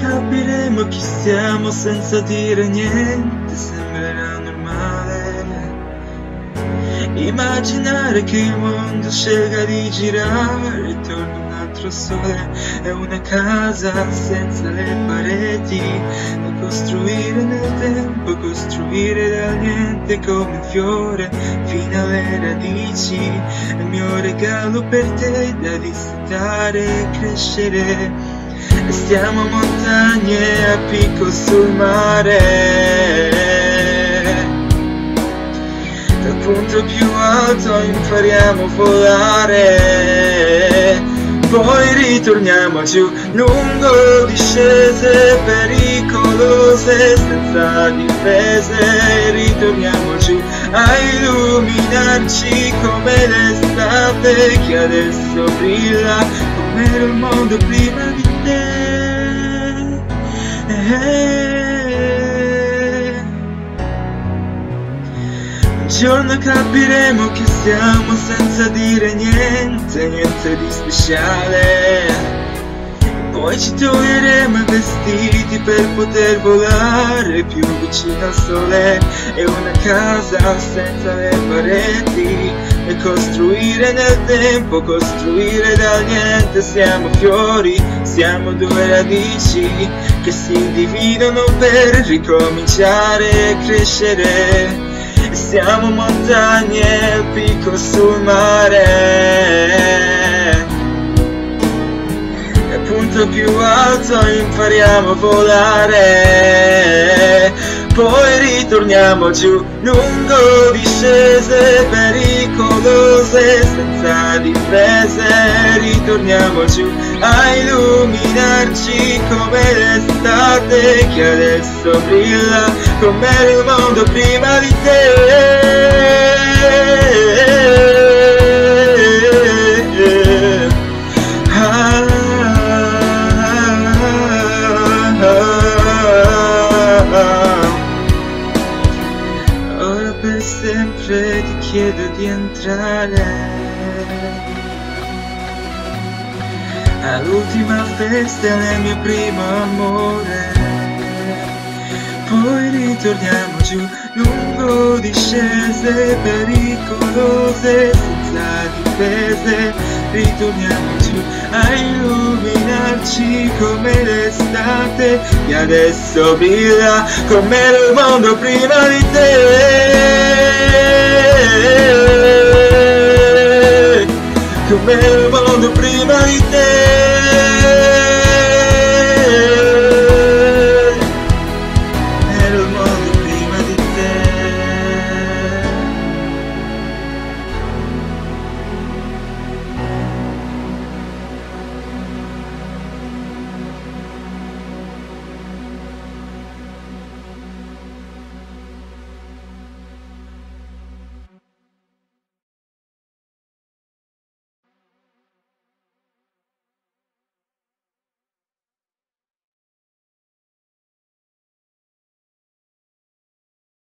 capiremo chi siamo senza dire niente, sembrerà normale immaginare che il mondo scelga di girare intorno a un altro sole. È una casa senza le pareti da costruire nel tempo, costruire dal niente come un fiore fino alle radici. È il mio regalo per te da dissetare e crescere. E stiamo a montagne a picco sul mare. Dal punto più alto impariamo a volare, poi ritorniamo giù lungo discese pericolose senza difese. Ritorniamo giù a illuminarci come l'estate che adesso brilla, come era il mondo prima di te. Un giorno capiremo chi siamo senza dire niente, niente di speciale. Poi ci toglieremo i vestiti per poter volare più vicino al sole. È una casa senza le pareti e costruire nel tempo, costruire dal niente. Siamo fiori, siamo due radici che si dividono per ricominciare e crescere. Siamo montagne al picco sul mare, e al punto più alto impariamo a volare, poi ritorniamo giù lungo discese pericolose senza difese. Ritorniamo giù a illuminarci come l'estate che adesso brilla, come era il mondo prima di te. Ora per sempre ti chiedo di entrare all'ultima festa del mio primo amore. Poi ritorniamo giù lungo discese pericolose senza difese. Ritorniamo giù a illuminarci come l'estate che adesso brilla, come era il mondo prima di te, come era il mondo prima di te.